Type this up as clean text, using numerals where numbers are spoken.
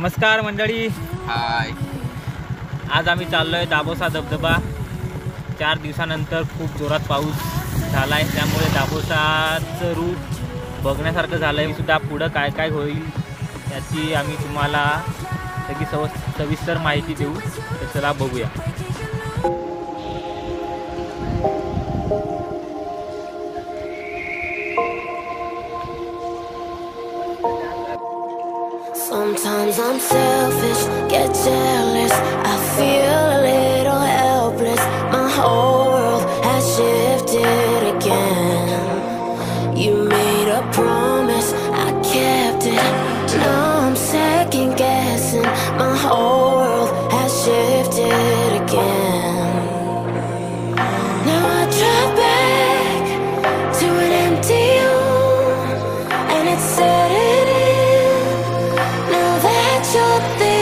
नमस्कार मंडळी, हाय. आज आम्ही चाललोय दाभोसा धबधबा. 4 दिवसानंतर खूप जोरात पाऊस झालाय, त्यामुळे दाभोसाचं रूप बघण्यासारखं झालंय. सुद्धा पुढं काय काय होईल याची आम्ही तुम्हाला सगळी सविस्तर माहिती देऊ. तर चला बघूया. Sometimes I'm selfish, get jealous, I feel a little helpless. My whole world has shifted again. You made a promise, I kept it. Now I'm second guessing. My whole world has shifted again. Now I drive back to an empty home, and it's setting in. Now that you're there,